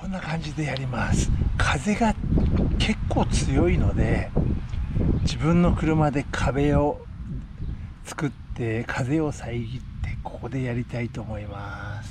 んな感じでやります。風が結構強いので、自分の車で壁を作って風を遮ってここでやりたいと思います。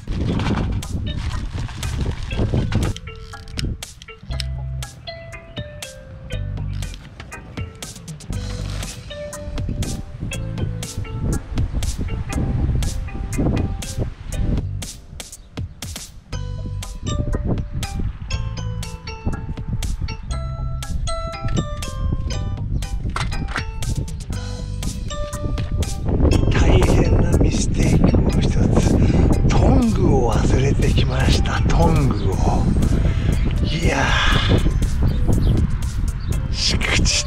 忘れてきました。トングを。いやー、しくじった。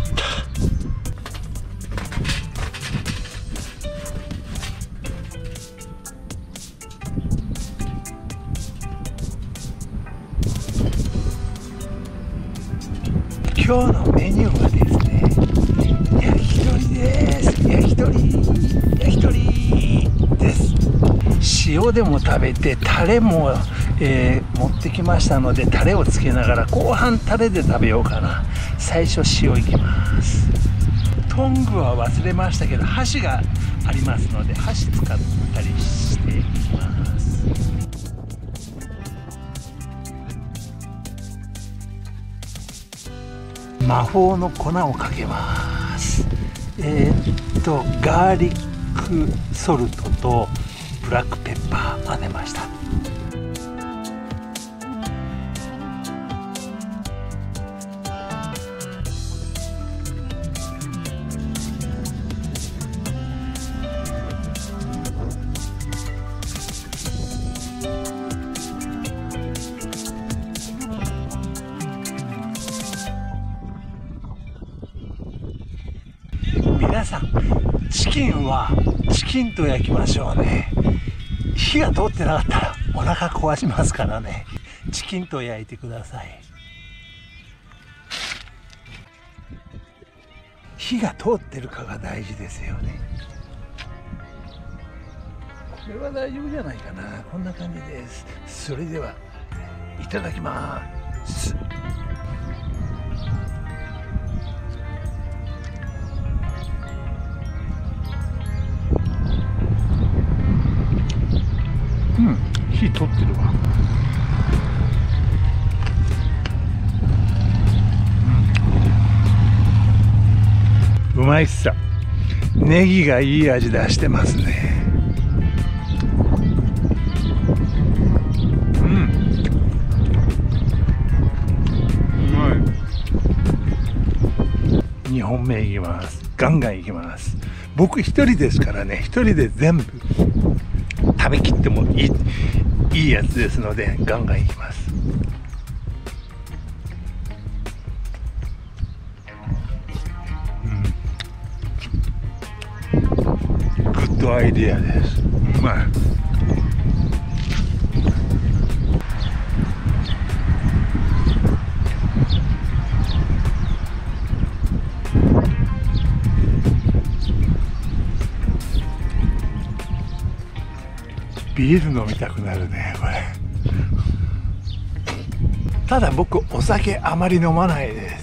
今日のメニューはですね、焼き鳥です。焼き鳥です。塩でも食べて、タレも、持ってきましたので、タレをつけながら後半タレで食べようかな。最初塩いきます。トングは忘れましたけど、箸がありますので箸使ったりしていきます。魔法の粉をかけます。ガーリックソルトとブラックペッパー混ぜました。皆さん、チキンはチキンと焼きましょうね。火が通ってなかったらお腹壊しますからね。チキンと焼いてください。火が通ってるかが大事ですよね。これは大丈夫じゃないかな。こんな感じです。それではいただきます。火通ってるわ。うまいっす。ネギがいい味出してますね。うまい。2本目いきます。ガンガンいきます。僕一人ですからね。一人で全部食べきってもいいやつですので、ガンガンいきます。グッドアイデアです。うまい。ビール飲みたくなるね、これ。ただ僕お酒あまり飲まないです。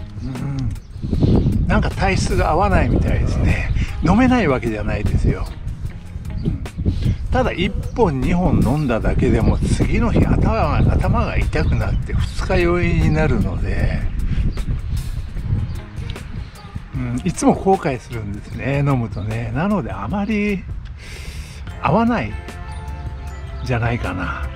なんか体質が合わないみたいですね。飲めないわけじゃないですよ。ただ1本2本飲んだだけでも次の日頭が痛くなって二日酔いになるので、いつも後悔するんですね、飲むとね。なのであまり合わないじゃないかな。はい。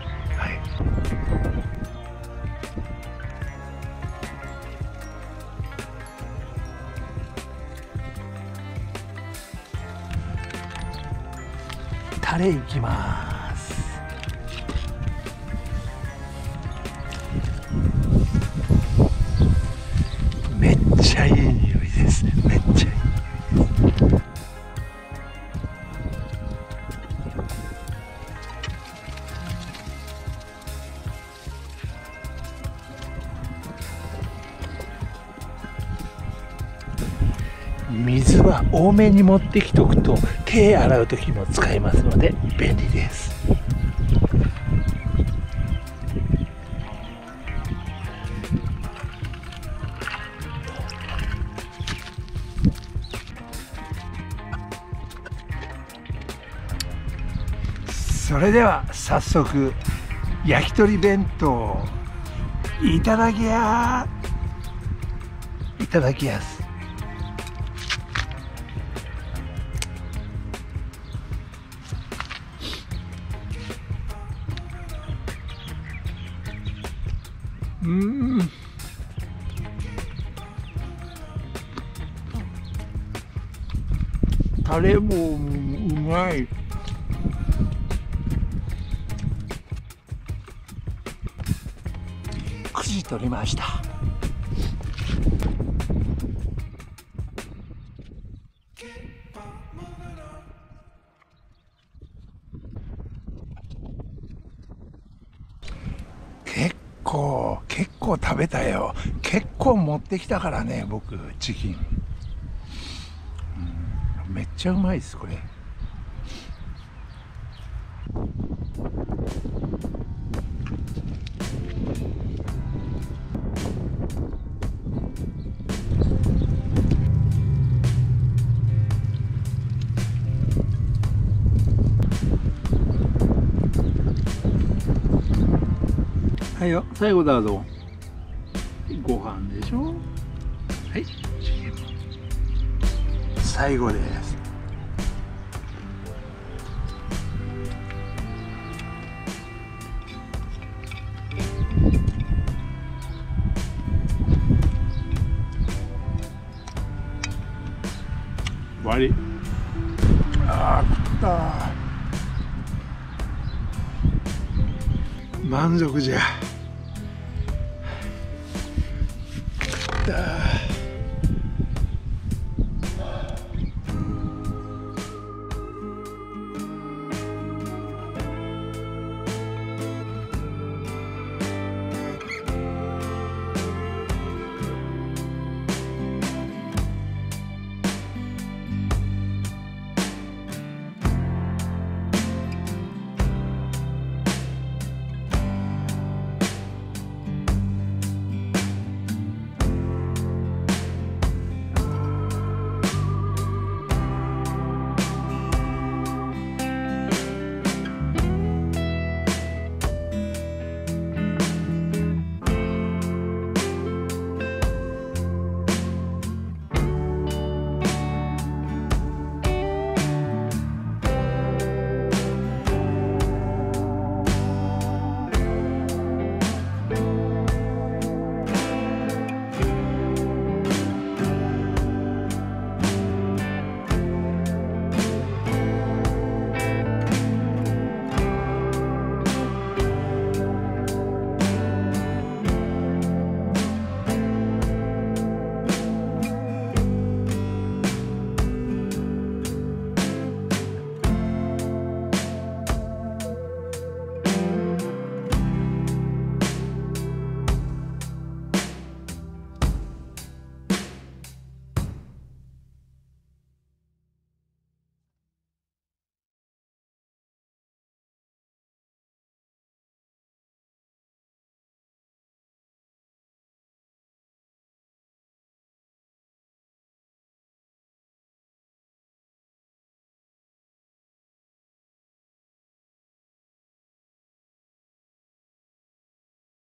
タレいきます。めっちゃいい匂いです。めっちゃいい匂いです。水は多めに持ってきておくと手洗う時も使えますので便利です。 それでは早速焼き鳥弁当いただきやす。タレもうまい。串取りました。結構食べたよ。結構持ってきたからね、僕チキン。めっちゃうまいです、これ。はいよ、最後だぞ。ご飯でしょ。はい、最後です。終わり。あー、食った。満足じゃ。食った。